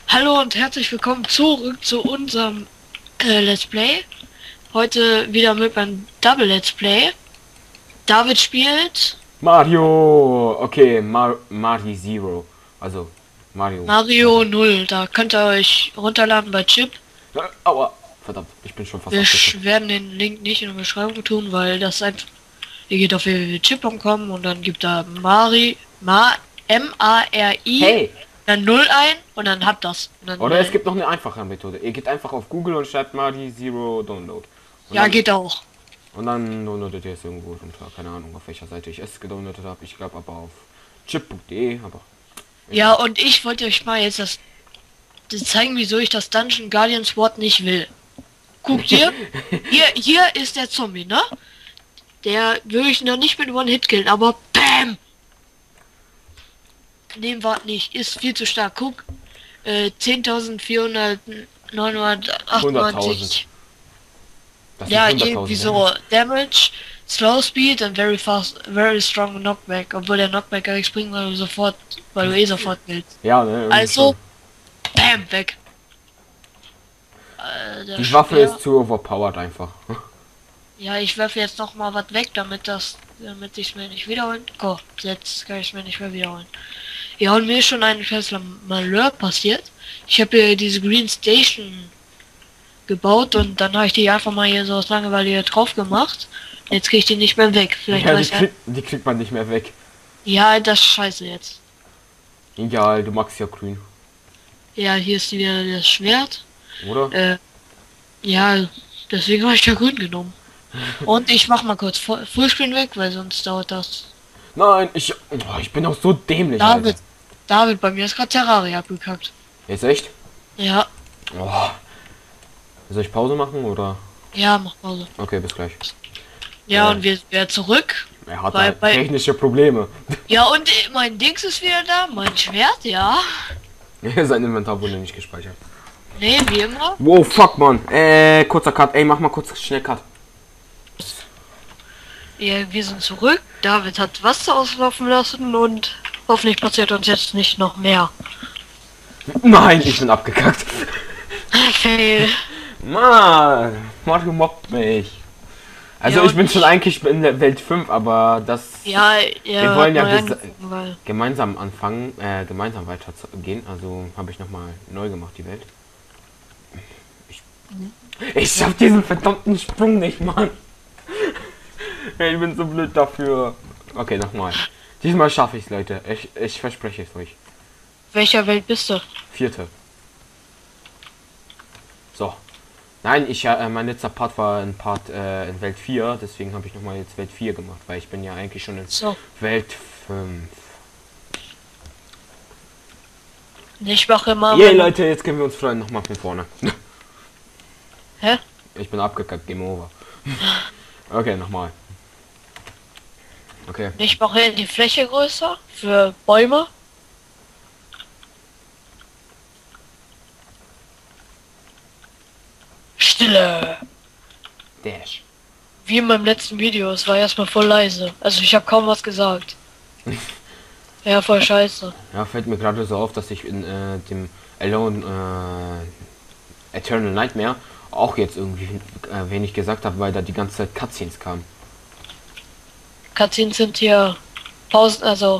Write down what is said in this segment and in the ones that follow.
Hallo und herzlich willkommen zurück zu unserem Let's Play. Heute wieder mit beim Double Let's Play. David spielt Mario! Okay, Mario Zero. Also, Mario. Mario Weiter. 0. Da könnt ihr euch runterladen bei Chip. Aua! Verdammt, ich bin schon fast Wir abgestürzt. werden den Link nicht in der Beschreibung tun, weil das einfach... Ihr geht auf www.chip.com und dann gibt da M-A-R-I, Hey! dann 0 ein und dann habt das. Und dann, Oder es gibt noch eine einfache Methode. Ihr geht einfach auf Google und schreibt Mario Zero Download. Und ja, dann, geht auch. und dann downloadet ihr es irgendwo runter. Keine Ahnung, auf welcher Seite ich es gedownloadet habe. Ich glaube aber auf chip.de, aber Ja, egal. und ich wollte euch mal jetzt das zeigen, wieso ich das Dungeon Guardian Sword nicht will. Guckt ihr? Hier ist der Zombie, ne? Der würde ich noch nicht mit One-Hit killen, aber BAM! Nehmen wir nicht. Ist viel zu stark. Guck. 100.000. 10.498. Das sind Ja, irgendwie 100.000 so. Damage. Damage, Slow Speed und very fast, very strong Knockback. Obwohl der Knockback gar nichts bringt, weil du eh sofort willst. Ja, ne, irgendwie Also, schon. BAM! Weg. Der Die Waffe Speer. ist zu overpowered einfach. Ja, ich werfe jetzt noch mal was weg, damit ich mir nicht wiederholen. Oh, jetzt kann ich mir nicht mehr wiederholen. Ja, und mir ist schon ein Tesla Malheur passiert. Ich habe hier diese Green Station gebaut und dann habe ich die einfach mal hier so aus Langeweile hier drauf gemacht. Jetzt kriege ich die nicht mehr weg. Vielleicht Ja, weiß er. die kriegt man nicht mehr weg. Ja, das ist scheiße jetzt. Egal, du magst ja grün, Ja, hier ist wieder das Schwert. oder? Ja, deswegen habe ich ja grün genommen. Und ich mach mal kurz Fullscreen weg, weil sonst dauert das. Nein, ich bin auch so dämlich, Alter. David, David, bei mir ist gerade Terraria abgekackt. Jetzt echt? Ja, Oh. Soll ich Pause machen oder? ja, mach Pause. Okay, bis gleich. Ja, und wir werden zurück. Er hat Bei, halt bei, technische Probleme. ja, und mein Dings ist wieder da, mein Schwert, ja. Sein Inventar wurde nicht gespeichert. Nee, wie immer. Wow, fuck, man. Kurzer Cut. Ey, mach mal kurz schnell Cut. Ja, wir sind zurück. David hat Wasser auslaufen lassen und hoffentlich passiert uns jetzt nicht noch mehr. Nein, ich bin abgekackt. Fail. Mann, Mario mobbt mich. Also Ja, ich und bin schon eigentlich in der Welt 5, aber das... Ja, Wir er wollen hat ja neu angefangen, weil... gemeinsam anfangen, gemeinsam weiterzugehen. Also habe ich nochmal neu gemacht, die Welt. Ich schaff diesen verdammten Sprung nicht, Mann. Ich bin so blöd dafür. Okay, nochmal. Diesmal schaffe ich es, Leute. Ich verspreche es euch. Welcher Welt bist du? Vierte. So. Nein, mein letzter Part war in Welt 4, deswegen habe ich nochmal jetzt Welt 4 gemacht, weil ich bin ja eigentlich schon in So, Welt 5. ich mache immer Yay, meine... Leute, jetzt können wir uns freuen, nochmal von vorne. Hä? Ich bin abgekackt, Game Over. Okay, nochmal. Okay. Ich mache die Fläche größer für Bäume. Stille. Dash. Wie in meinem letzten Video, es war erstmal voll leise. Also ich habe kaum was gesagt. Ja, voll scheiße. Ja, fällt mir gerade so auf, dass ich in dem Alone Eternal Nightmare auch jetzt irgendwie wenig gesagt habe, weil da die ganze Zeit Cutscenes kamen. Cutscenes sind hier Pausen, also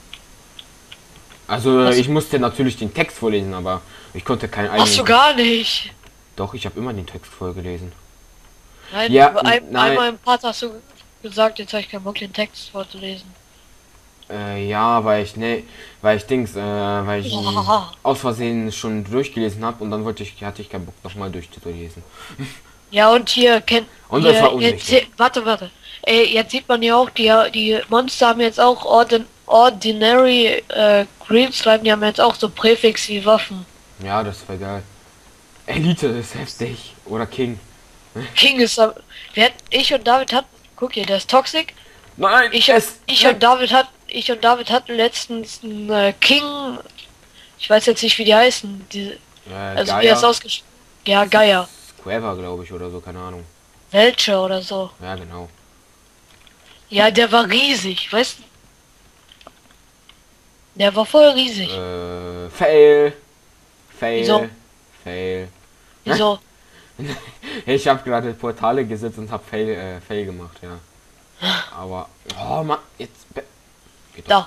Also Was? ich musste natürlich den Text vorlesen, aber ich konnte keinen machst du eigenen... gar nicht. Doch, ich habe immer den Text vorgelesen. Nein, Ja, nein. einmal im Part hast du gesagt, jetzt habe ich keinen Bock, den Text vorzulesen. Ja, weil ich Dings, weil ich ihn Boah. aus Versehen schon durchgelesen habe und dann hatte ich keinen Bock nochmal durchzulesen. Ja, und hier kennt Und hier, das war jetzt, unwichtig. warte. Jetzt sieht man ja auch, die Monster haben jetzt auch Ordinary Green Slime, die haben jetzt auch so Präfix wie Waffen. Ja, das war geil. Elite ist heftig. Oder King. King ist am- ich und David hatten, guck hier, der ist Toxic. Nein, Ich und David hatten letztens einen King, ich weiß jetzt nicht, wie die heißen, also wie er Gaia. es ausgesprochen, ja, Gaia, Squaver, glaube ich, oder so, keine Ahnung. Welcher oder so. Ja, genau. Ja, der war riesig, weißt du? Der war voll riesig. Fail. Fail. Wieso? Fail. Wieso? Ich habe gerade Portale gesetzt und habe Fail gemacht, ja. Aber, oh Mann, jetzt... Geht doch. Da.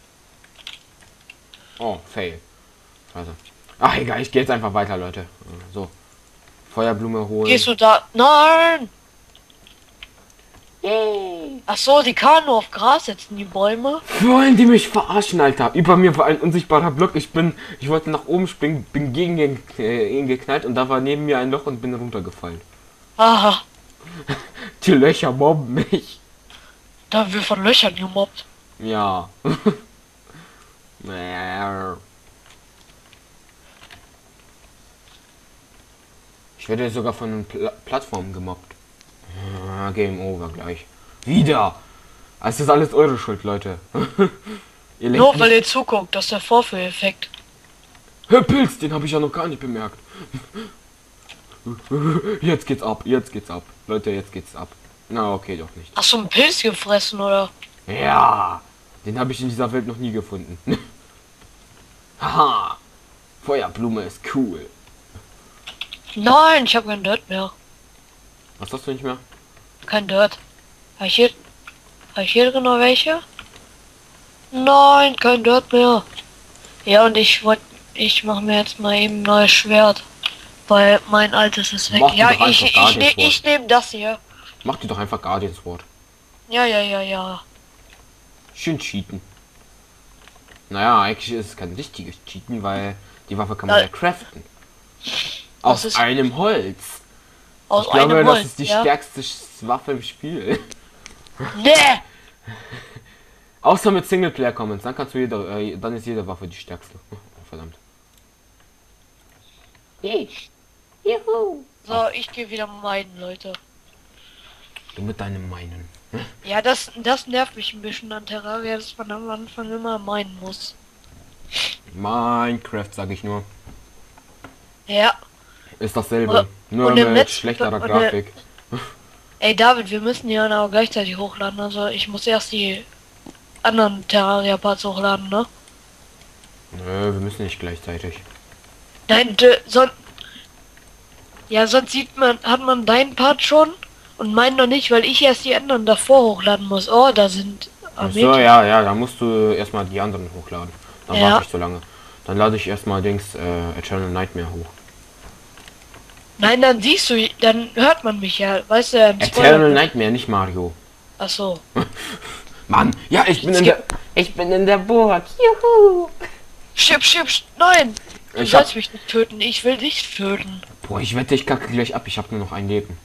Oh, Fail. Scheiße. Ach, egal, ich gehe jetzt einfach weiter, Leute. So. Feuerblume holen. Gehst du da? Nein! Yay. Ach so, die kann nur auf Gras setzen, die Bäume. Wollen die mich verarschen, Alter? Über mir war ein unsichtbarer Block. Ich wollte nach oben springen, bin gegen ihn geknallt und da war neben mir ein Loch und bin runtergefallen. Aha, Die Löcher mobben mich. da wir von Löchern gemobbt. Ja. Ich werde sogar von den Plattformen gemobbt. Game over gleich. Wieder. Es ist alles eure Schuld, Leute. Ihr lenkt Nur mich- weil ihr zuguckt, das ist der Vorführeffekt. Hör, Pilz, den habe ich ja noch gar nicht bemerkt. Jetzt geht's ab, jetzt geht's ab. Leute, jetzt geht's ab. Na, okay, doch nicht. Hast du einen Pilz gefressen, oder? Ja, den habe ich in dieser Welt noch nie gefunden. Haha, Feuerblume ist cool. Nein, ich habe kein Dirt mehr. Was hast du nicht mehr? Kein Dirt. Habe ich hier drin noch welche? Nein, kein Dirt mehr. Ja, und ich mache mir jetzt mal eben ein neues Schwert. Weil mein altes ist weg. Mach dir Ja, doch einfach Guardian Sword. ich nehme das hier. Mach dir doch einfach Guardian Sword. Ja. Schön cheaten. Naja, eigentlich ist es kein richtiges Cheaten, weil die Waffe kann man Ja. ja craften. Was Aus ist- einem Holz. Aus Ich glaube, einem das Holz, ist die ja? stärkste Waffe im Spiel. Nee! Außer mit Singleplayer Comments, dann kannst du dann ist jede Waffe die stärkste. Oh, verdammt. Juhu. So, ich gehe wieder meinen, Leute. Du mit deinem Meinen. Ja, das nervt mich ein bisschen an Terraria, dass man am Anfang immer meinen muss. Minecraft, sag ich nur. Ja. Ist dasselbe. Oder- Nur und im mit Netz- schlechterer und- Grafik. Ey, David, wir müssen die auch gleichzeitig hochladen. Also, ich muss erst die anderen Terraria-Parts hochladen, ne? Nö, wir müssen nicht gleichzeitig. Nein, ja, sonst hat man deinen Part schon und meinen noch nicht, weil ich erst die anderen davor hochladen muss. Oh, da sind Ach so, Armee. ja, da musst du erstmal die anderen hochladen. Dann Ja. warte ich so lange. Dann lade ich erstmal Eternal Nightmare hoch. Nein, dann siehst du, dann hört man mich ja, weißt du, im Eternal Nightmare, nicht Mario. Ach so. Mann, ja, ich bin in der Burg. Juhu. Schipp, nein! Du Ich hab, sollst mich nicht töten, ich will dich töten. boah, ich wette, ich kacke gleich ab. Ich habe nur noch ein Leben.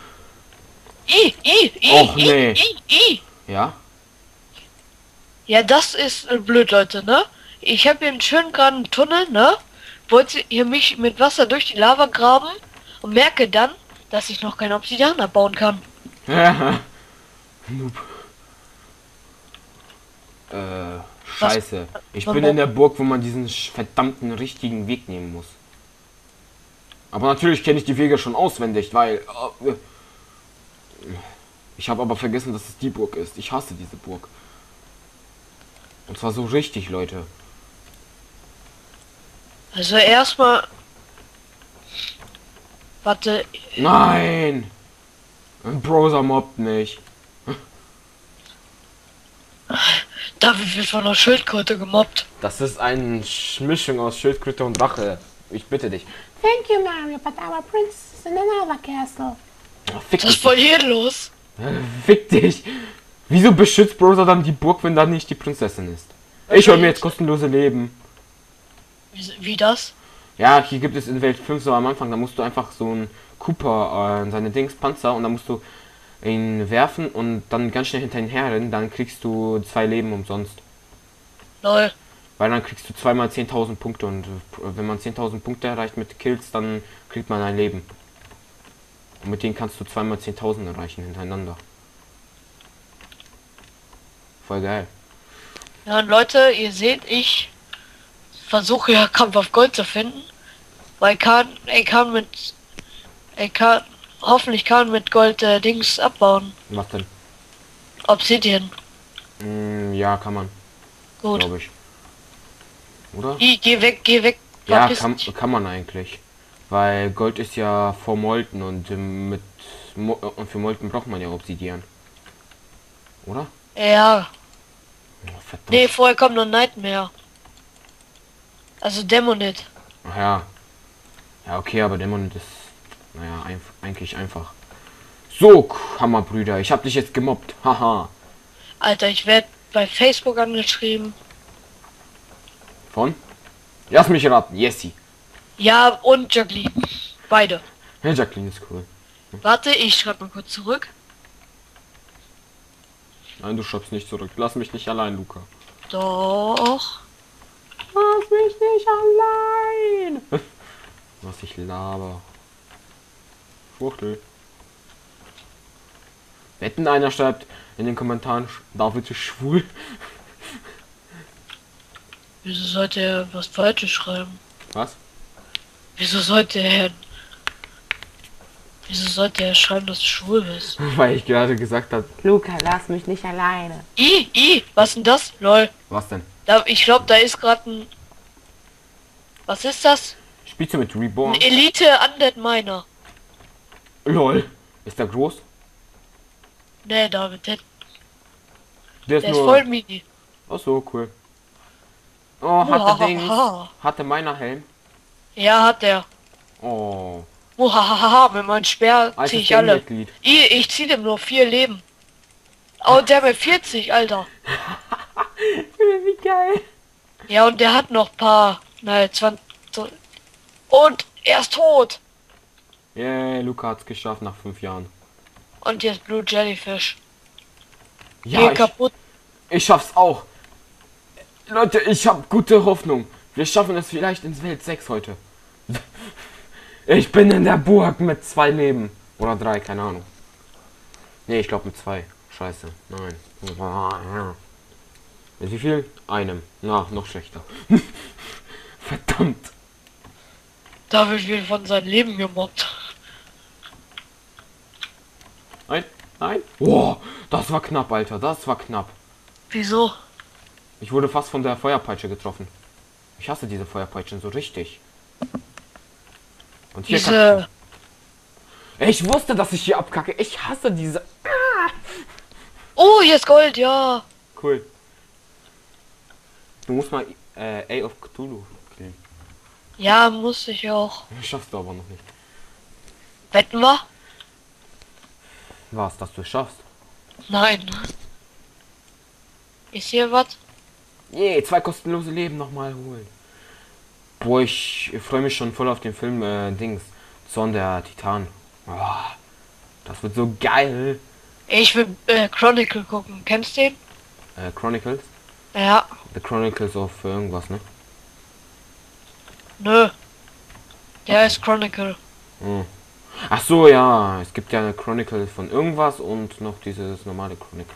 Och, nee. Ja? Ja, das ist blöd, Leute, ne? Ich habe hier einen schönen geraden Tunnel, ne? Wollte hier mich mit Wasser durch die Lava graben und merke dann, dass ich noch kein Obsidian abbauen kann. Noob. Scheiße. Ich bin Warum? in der Burg, wo man diesen verdammten richtigen Weg nehmen muss. Aber natürlich kenne ich die Wege schon auswendig, weil... ich habe aber vergessen, dass es die Burg ist. Ich hasse diese Burg. Und zwar so richtig, Leute. Also erstmal... Warte, Nein! Ein Browser mobbt mich. David wird von einer Schildkröte gemobbt. Das ist eine Mischung aus Schildkröte und Drache. Ich bitte dich. Thank you, Mario, but our princess is in another castle. Oh, fick Was ist dich. voll hier los? Fick dich. Wieso beschützt Browser dann die Burg, wenn da nicht die Prinzessin ist? Ich hol mir jetzt kostenlose Leben. Wie das? Ja, hier gibt es in Welt 5 so am Anfang, da musst du einfach so einen Cooper, seine Dings Panzer und dann musst du ihn werfen und dann ganz schnell hinter ihn herrennen, dann kriegst du 2 Leben umsonst. Lol. Weil dann kriegst du zweimal 10.000 Punkte und wenn man 10.000 Punkte erreicht mit Kills, dann kriegt man ein Leben. Und mit denen kannst du zweimal 10.000 erreichen hintereinander. Voll geil. Ja, und Leute, ihr seht, ich versuche ja Kampf auf Gold zu finden. Weil hoffentlich kann mit Gold Dings abbauen. Was denn? Obsidian. Ja, kann man, Gut. glaube ich. Oder? Geh weg. Ja, Verpiss dich. kann man eigentlich. Weil Gold ist ja vermolten und und für Molten braucht man ja Obsidian. Oder? Ja. Oh, verdammt. Nee, vorher kommt noch Nightmare. Also Dämonit. Ach ja. Ja, okay, aber Dämon ist, naja, eigentlich einfach. So, Hammerbrüder, ich hab dich jetzt gemobbt. Haha. Alter, ich werde bei Facebook angeschrieben. Von? Lass mich raten, Jessie. Ja, und Jacqueline. Beide. Ja, Jacqueline ist cool. Warte, ich schreibe mal kurz zurück. Nein, du schreibst nicht zurück. Lass mich nicht allein, Luca. Doch. Lass mich nicht allein. Was ich laber. Schwuchtel. Wetten, einer schreibt in den Kommentaren, David ist schwul. Wieso sollte er was Falsches schreiben? Was? Wieso sollte er... Wieso sollte er schreiben, dass du schwul bist? Weil ich gerade gesagt habe. Luca, lass mich nicht alleine. Was denn das? Lol. Was denn? Ich glaube, da ist gerade ein... Was ist das? Spielst du mit Reborn? Ein Elite Undead Miner. LOL. Ist der groß? Nee, David, der Der ist ist nur. voll mini. Ach so, cool. Oh, hatte Dings. Hatte meiner Helm. Ja, hat der. Oh. Muhahaha, mit meinem Speer zieh Altes ich alle. Gangmitglied. Ich zieh dem nur 4 Leben. Oh, der mit 40, Alter. Wie geil. Ja, und der hat noch paar... Nein, 20... Und er ist tot. Yeah, Luca hat's geschafft nach 5 Jahren. Und jetzt Blue Jellyfish. Ja, Geh kaputt. ich schaff's auch. Leute, ich hab gute Hoffnung. Wir schaffen es vielleicht ins Welt 6 heute. Ich bin in der Burg mit 2 Leben. Oder 3, keine Ahnung. Nee, ich glaube mit 2. Scheiße. Nein. Mit wie viel? Einem. Na, noch schlechter. Verdammt. David wird von seinem Leben gemobbt. Nein, nein. Boah, das war knapp, Alter. Das war knapp. Wieso? Ich wurde fast von der Feuerpeitsche getroffen. Ich hasse diese Feuerpeitschen so richtig. Und hier Diese... ich wusste, dass ich hier abkacke. Ich hasse diese. Oh, hier ist Gold, ja. Cool. Du musst mal A of Cthulhu killen. Ja, muss ich auch. Schaffst du aber noch nicht. Wetten wir? Was, dass du es schaffst? Nein. Ist hier was? Je, 2 kostenlose Leben nochmal holen. Boah, ich freue mich schon voll auf den Film Dings. Zorn der Titan. Oh, das wird so geil. Ich will Chronicle gucken. Kennst du den? Chronicles? Ja. The Chronicles of irgendwas, ne? Nö. Der ist Chronicle. Hm. Ach so, ja. Es gibt ja eine Chronicle von irgendwas und noch dieses normale Chronicle.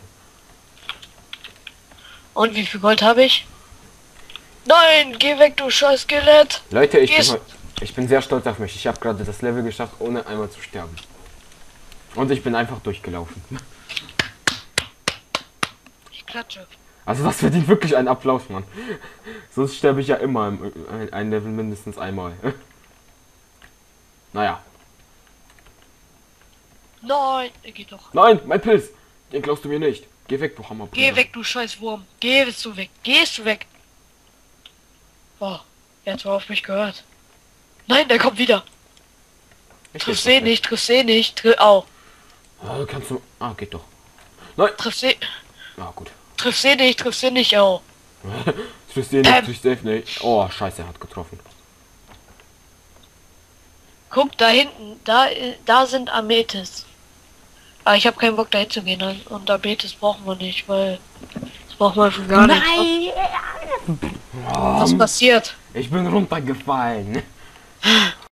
Und wie viel Gold habe ich? Nein, geh weg, du scheiß Skelett. Leute, Gehst- ich bin sehr stolz auf mich. Ich habe gerade das Level geschafft, ohne einmal zu sterben. Und ich bin einfach durchgelaufen. Ich klatsche. Also das verdient wirklich einen Applaus, Mann. Sonst sterbe ich ja immer ein Level mindestens einmal. Naja. Nein, geht doch. Nein, mein Pilz! Den glaubst du mir nicht. Geh weg, du Hammer. Geh weg, du scheiß Wurm. Gehst du weg. Gehst du weg. Oh, er hat zwar auf mich gehört. Nein, der kommt wieder. Triff sie nicht, triff sie nicht. Au. Oh, kannst du... Ah, geht doch. Nein. Triff sie. Ah, gut. Triff sie nicht, au. Triffst du nicht, triffst du nicht. Oh, scheiße, er hat getroffen. Guck, da hinten, da sind Amethyst. Aber ich habe keinen Bock dahin zu gehen. Und Amethyst brauchen wir nicht, weil das braucht man schon gar nicht. Nein! Was passiert? Ich bin runtergefallen.